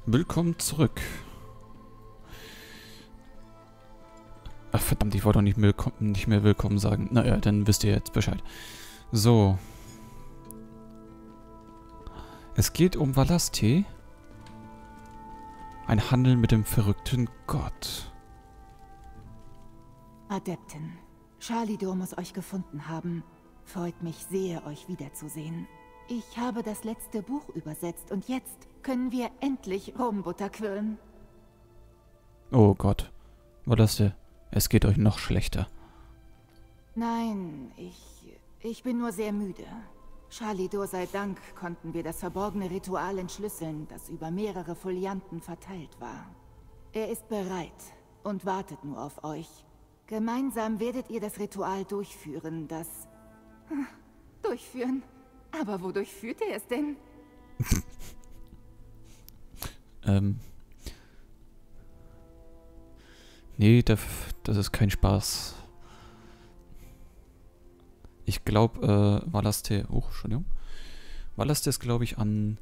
Willkommen zurück. Ach verdammt, ich wollte doch nicht mehr willkommen sagen. Naja, dann wisst ihr jetzt Bescheid. So. Es geht um Vallasthe. Ein Handel mit dem verrückten Gott. Adepten, Shalidor muss euch gefunden haben. Freut mich sehr, euch wiederzusehen. Ich habe das letzte Buch übersetzt und jetzt können wir endlich Rumbutter quirlen. Oh Gott. Vallasthe, es geht euch noch schlechter. Nein, ich bin nur sehr müde. Shalidor sei Dank konnten wir das verborgene Ritual entschlüsseln, das über mehrere Folianten verteilt war. Er ist bereit und wartet nur auf euch. Gemeinsam werdet ihr das Ritual durchführen, Durchführen? Aber wodurch führt er es denn? Nee, das ist kein Spaß. Ich glaube, Vallasthe... Oh, Entschuldigung. Vallasthe ist, glaube ich, an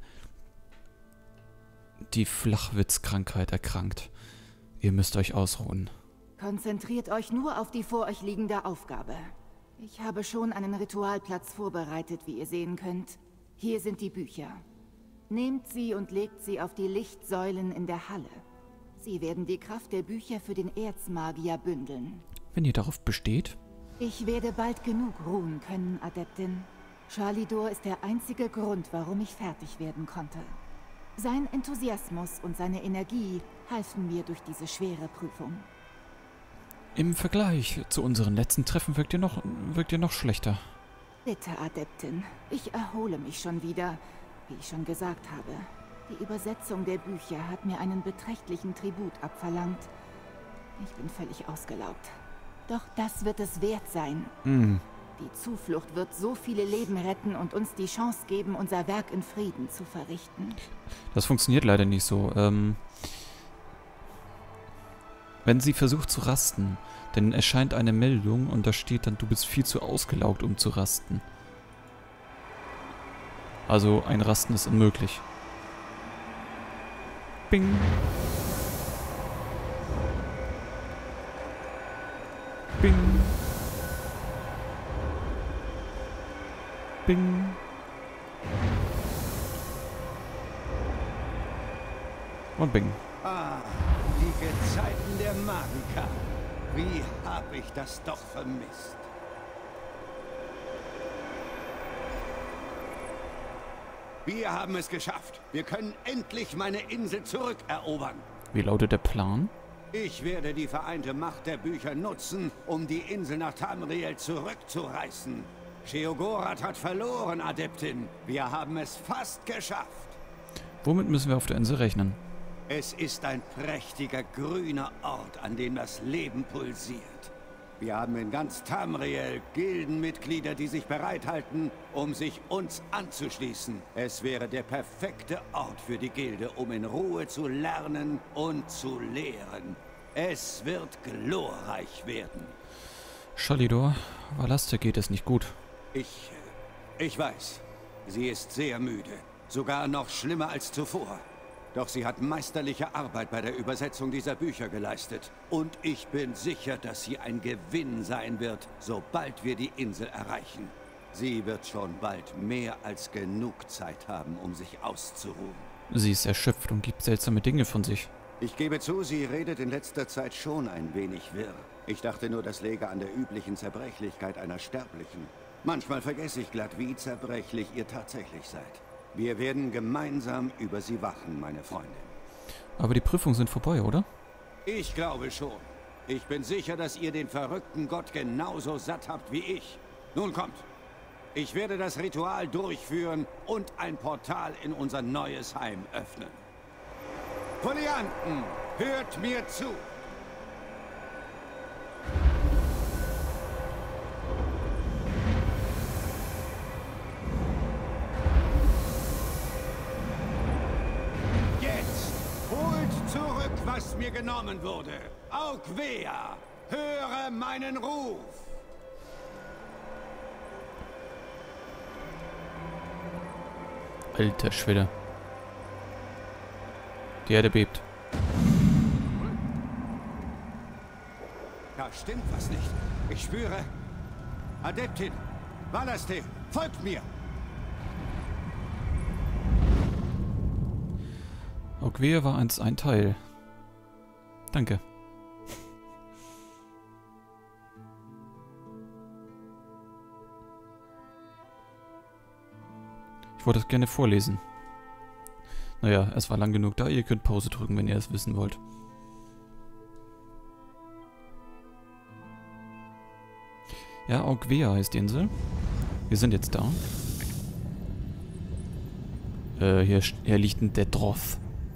die Flachwitzkrankheit erkrankt. Ihr müsst euch ausruhen. Konzentriert euch nur auf die vor euch liegende Aufgabe. Ich habe schon einen Ritualplatz vorbereitet, wie ihr sehen könnt. Hier sind die Bücher. Nehmt sie und legt sie auf die Lichtsäulen in der Halle. Sie werden die Kraft der Bücher für den Erzmagier bündeln. Wenn ihr darauf besteht? Ich werde bald genug ruhen können, Adeptin. Shalidor ist der einzige Grund, warum ich fertig werden konnte. Sein Enthusiasmus und seine Energie halfen mir durch diese schwere Prüfung. Im Vergleich zu unseren letzten Treffen wirkt ihr noch schlechter. Bitte, Adeptin. Ich erhole mich schon wieder, wie ich schon gesagt habe. Die Übersetzung der Bücher hat mir einen beträchtlichen Tribut abverlangt. Ich bin völlig ausgelaugt. Doch das wird es wert sein. Die Zuflucht wird so viele Leben retten und uns die Chance geben, unser Werk in Frieden zu verrichten. Das funktioniert leider nicht so. Wenn sie versucht zu rasten, dann erscheint eine Meldung und da steht dann, du bist viel zu ausgelaugt, um zu rasten. Also ein Rasten ist unmöglich. Bing. Bing. Bing. Und bing. Ah, die Gezeiten der Magica. Wie hab ich das doch vermisst. Wir haben es geschafft. Wir können endlich meine Insel zurückerobern. Wie lautet der Plan? Ich werde die vereinte Macht der Bücher nutzen, um die Insel nach Tamriel zurückzureißen. Sheogorath hat verloren, Adeptin. Wir haben es fast geschafft. Womit müssen wir auf der Insel rechnen? Es ist ein prächtiger grüner Ort, an dem das Leben pulsiert. Wir haben in ganz Tamriel Gildenmitglieder, die sich bereithalten, um sich uns anzuschließen. Es wäre der perfekte Ort für die Gilde, um in Ruhe zu lernen und zu lehren. Es wird glorreich werden. Shalidor, Vallasthe geht es nicht gut. Ich weiß. Sie ist sehr müde. Sogar noch schlimmer als zuvor. Doch sie hat meisterliche Arbeit bei der Übersetzung dieser Bücher geleistet. Und ich bin sicher, dass sie ein Gewinn sein wird, sobald wir die Insel erreichen. Sie wird schon bald mehr als genug Zeit haben, um sich auszuruhen. Sie ist erschöpft und gibt seltsame Dinge von sich. Ich gebe zu, sie redet in letzter Zeit schon ein wenig wirr. Ich dachte nur, das läge an der üblichen Zerbrechlichkeit einer Sterblichen. Manchmal vergesse ich glatt, wie zerbrechlich ihr tatsächlich seid. Wir werden gemeinsam über sie wachen, meine Freundin. Aber die Prüfungen sind vorbei, oder? Ich glaube schon. Ich bin sicher, dass ihr den verrückten Gott genauso satt habt wie ich. Nun kommt. Ich werde das Ritual durchführen und ein Portal in unser neues Heim öffnen. Folianten, hört mir zu. Zurück, was mir genommen wurde. Augwea, höre meinen Ruf. Alter Schwede. Die Erde bebt. Da stimmt was nicht. Ich spüre... Adeptin! Vallaste! Folgt mir! Ogwea war einst ein Teil. Danke. Ich wollte es gerne vorlesen. Naja, es war lang genug da. Ihr könnt Pause drücken, wenn ihr es wissen wollt. Ja, Ogwea heißt die Insel. Wir sind jetzt da. Hier liegt ein Dedroth.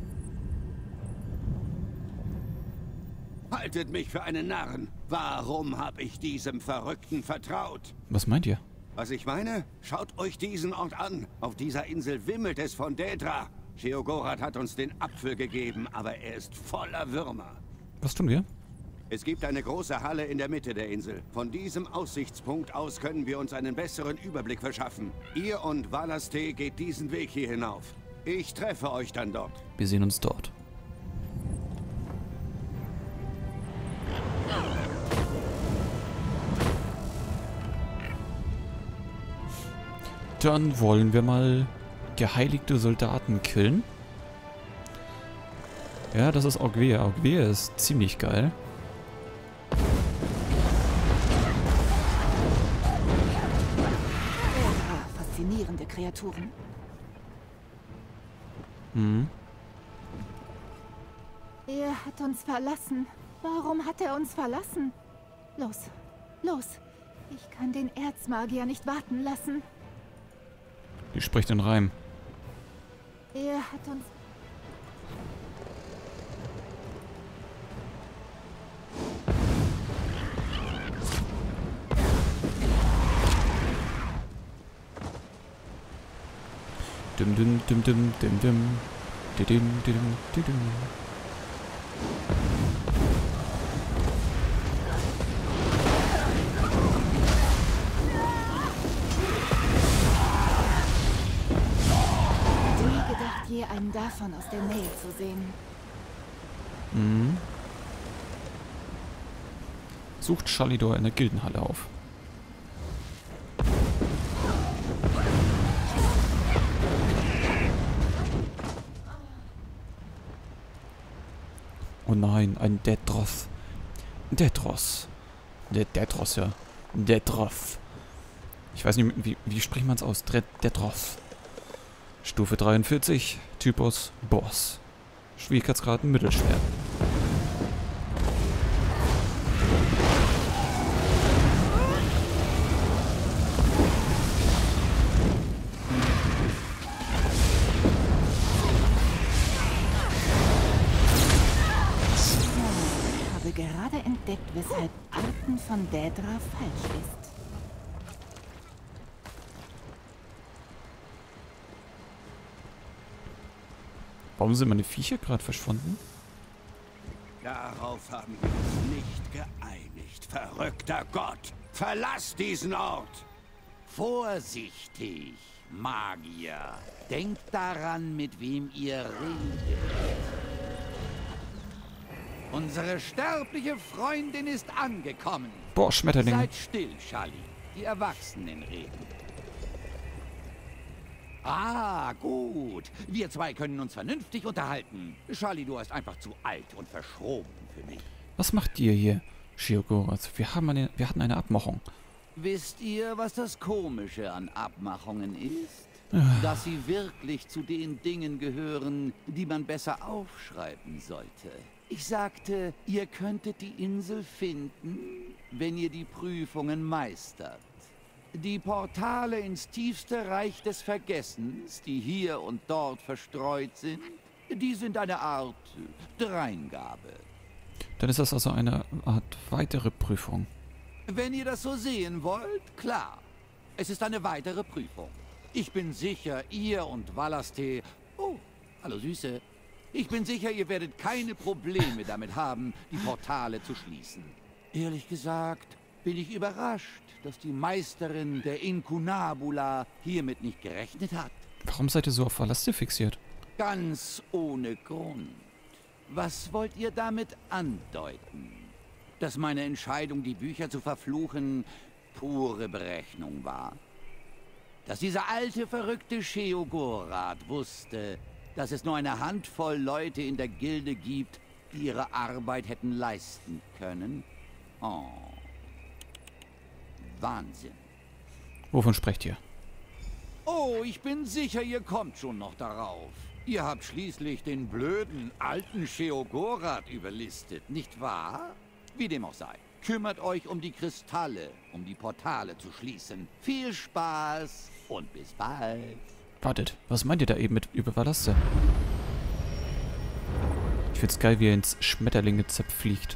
Haltet mich für einen Narren. Warum habe ich diesem Verrückten vertraut? Was meint ihr? Was ich meine? Schaut euch diesen Ort an. Auf dieser Insel wimmelt es von Daedra. Sheogorath hat uns den Apfel gegeben, aber er ist voller Würmer. Was tun wir? Es gibt eine große Halle in der Mitte der Insel. Von diesem Aussichtspunkt aus können wir uns einen besseren Überblick verschaffen. Ihr und Vallaste geht diesen Weg hier hinauf. Ich treffe euch dann dort. Wir sehen uns dort. Dann wollen wir mal geheiligte Soldaten killen. Ja, das ist Ogwea. Ogwea ist ziemlich geil. Faszinierende Kreaturen. Mhm. Er hat uns verlassen. Warum hat er uns verlassen? Los, los. Ich kann den Erzmagier nicht warten lassen. Die spricht in Reim. Er hat uns... Dim dim dim dim dim dim. Didim didim didim. je einen davon aus der Nähe zu sehen. Mhm. Sucht Shalidor in der Gildenhalle auf. Oh nein, ein Dedroth. Dedroth. Dedroth, ja. Dedroth. Ich weiß nicht, wie spricht man es aus? Dedroth. Stufe 43, Typus Boss. Schwierigkeitsgrad Mittelschwer. Ich habe gerade entdeckt, weshalb Arten von Daedra falsch ist. Warum sind meine Viecher gerade verschwunden? Darauf haben wir uns nicht geeinigt, verrückter Gott! Verlass diesen Ort! Vorsichtig, Magier. Denkt daran, mit wem ihr redet. Unsere sterbliche Freundin ist angekommen. Boah, Schmetterling. Seid still, Shali. Die Erwachsenen reden. Ah, gut. Wir zwei können uns vernünftig unterhalten. Shalidor ist einfach zu alt und verschroben für mich. Was macht ihr hier, Sheogorath? Wir hatten eine Abmachung. Wisst ihr, was das Komische an Abmachungen ist? Dass sie wirklich zu den Dingen gehören, die man besser aufschreiben sollte. Ich sagte, ihr könntet die Insel finden, wenn ihr die Prüfungen meistert. Die Portale ins tiefste Reich des Vergessens, die hier und dort verstreut sind, die sind eine Art Dreingabe. Dann ist das also eine Art weitere Prüfung. Wenn ihr das so sehen wollt, klar. Es ist eine weitere Prüfung. Ich bin sicher, ihr und Vallaste... Oh, hallo Süße. Ich bin sicher, ihr werdet keine Probleme damit haben, die Portale zu schließen. Ehrlich gesagt, bin ich überrascht, dass die Meisterin der Incunabula hiermit nicht gerechnet hat. Warum seid ihr so auf Vallaste fixiert? Ganz ohne Grund. Was wollt ihr damit andeuten? Dass meine Entscheidung, die Bücher zu verfluchen, pure Berechnung war? Dass dieser alte, verrückte Sheogorath wusste, dass es nur eine Handvoll Leute in der Gilde gibt, die ihre Arbeit hätten leisten können? Oh. Wahnsinn. Wovon sprecht ihr? Oh, ich bin sicher, ihr kommt schon noch darauf. Ihr habt schließlich den blöden, alten Sheogorath überlistet, nicht wahr? Wie dem auch sei. Kümmert euch um die Kristalle, um die Portale zu schließen. Viel Spaß und bis bald. Wartet, was meint ihr da eben mit über Vallaste? Ich find's geil, wie er ins Schmetterlingezepf fliegt.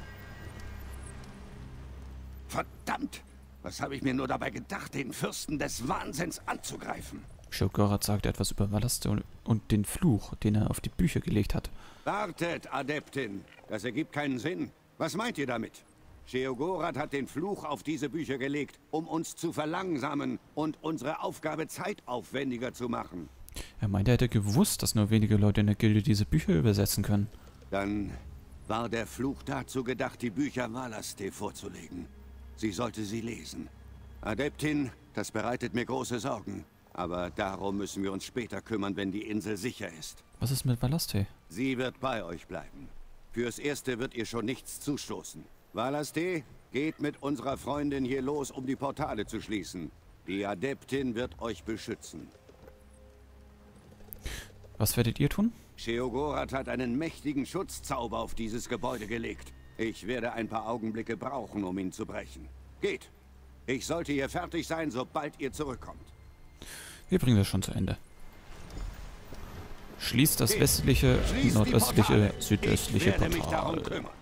Verdammt! Was habe ich mir nur dabei gedacht, den Fürsten des Wahnsinns anzugreifen? Sheogorath sagt etwas über Vallaste und den Fluch, den er auf die Bücher gelegt hat. Wartet, Adeptin! Das ergibt keinen Sinn. Was meint ihr damit? Sheogorath hat den Fluch auf diese Bücher gelegt, um uns zu verlangsamen und unsere Aufgabe zeitaufwendiger zu machen. Er meinte, er hätte gewusst, dass nur wenige Leute in der Gilde diese Bücher übersetzen können. Dann war der Fluch dazu gedacht, die Bücher Valaste vorzulegen. Sie sollte sie lesen. Adeptin, das bereitet mir große Sorgen. Aber darum müssen wir uns später kümmern, wenn die Insel sicher ist. Was ist mit Vallaste? Sie wird bei euch bleiben. Fürs Erste wird ihr schon nichts zustoßen. Valaste, geht mit unserer Freundin hier los, um die Portale zu schließen. Die Adeptin wird euch beschützen. Was werdet ihr tun? Sheogorath hat einen mächtigen Schutzzauber auf dieses Gebäude gelegt. Ich werde ein paar Augenblicke brauchen, um ihn zu brechen. Geht! Ich sollte hier fertig sein, sobald ihr zurückkommt. Wir bringen das schon zu Ende. Schließt das westliche, nordöstliche, südöstliche Portal.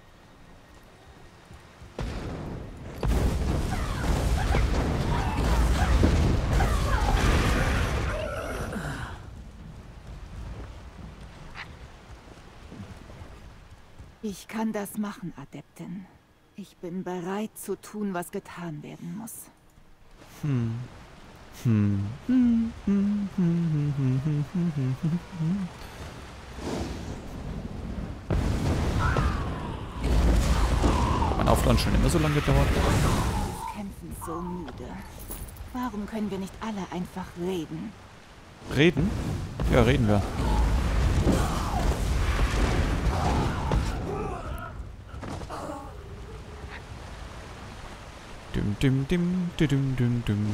Ich kann das machen, Adeptin. Ich bin bereit zu tun, was getan werden muss. Mein Aufladen schon immer so lange gedauert. Wir kämpfen so müde. Warum können wir nicht alle einfach reden? Reden? Ja, reden wir. Dim, dim, dim, dim, dim, dim.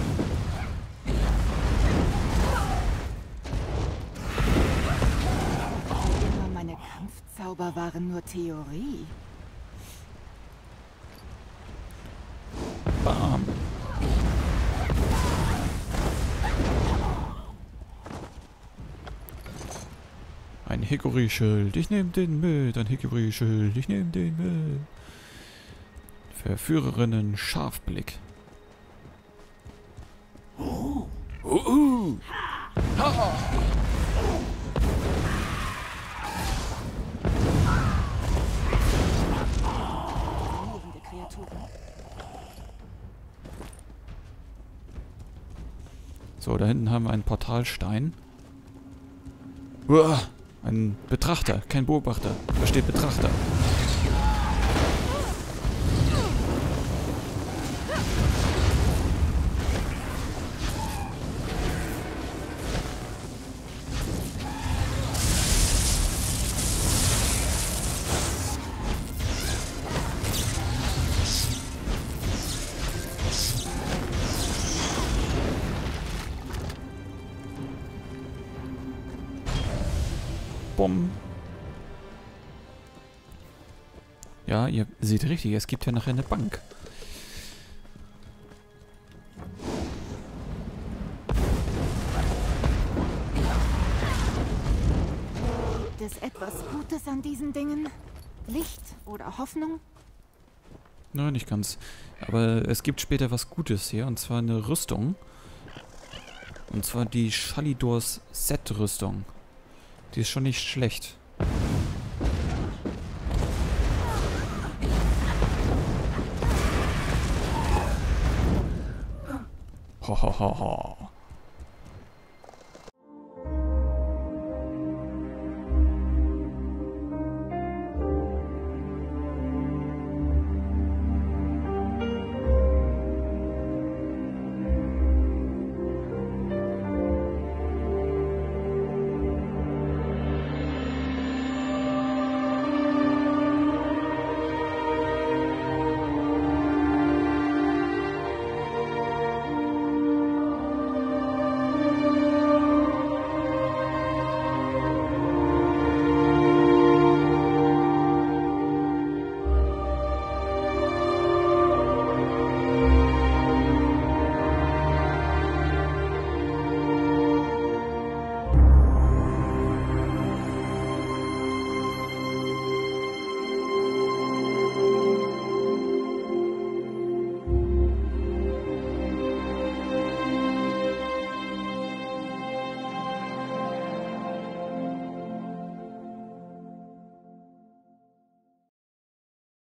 Immer meine Kampfzauber waren nur Theorie. Bam. Ein Hickory-Schild, ich nehme den mit. Ein Hickory-Schild, ich nehme den mit. Verführerinnen Scharfblick. Faszinierende Kreaturen. So, da hinten haben wir einen Portalstein. Uah, ein Betrachter, kein Beobachter. Da steht Betrachter. Bumm. Ja, ihr seht richtig, es gibt ja nachher eine Bank. Gibt es etwas Gutes an diesen Dingen? Licht oder Hoffnung? Nein, nicht ganz. Aber es gibt später was Gutes hier, und zwar eine Rüstung. Und zwar die Shalidors Set-Rüstung. Die ist schon nicht schlecht. Ho, ho, ho, ho.